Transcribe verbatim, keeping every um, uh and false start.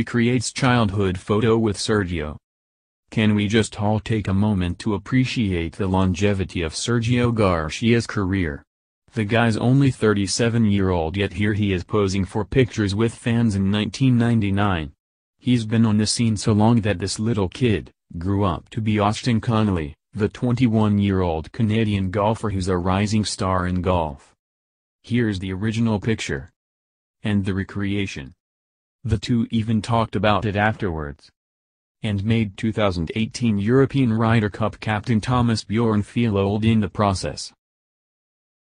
recreates childhood photo with Sergio. Can we just all take a moment to appreciate the longevity of Sergio Garcia's career? The guy's only thirty-seven year old, yet here he is posing for pictures with fans in nineteen ninety-nine. He's been on the scene so long that this little kid grew up to be Austin Connolly, the twenty-one year old Canadian golfer who's a rising star in golf. Here's the original picture. And the recreation. The two even talked about it afterwards. And made two thousand eighteen European Ryder Cup captain Thomas Bjorn feel old in the process.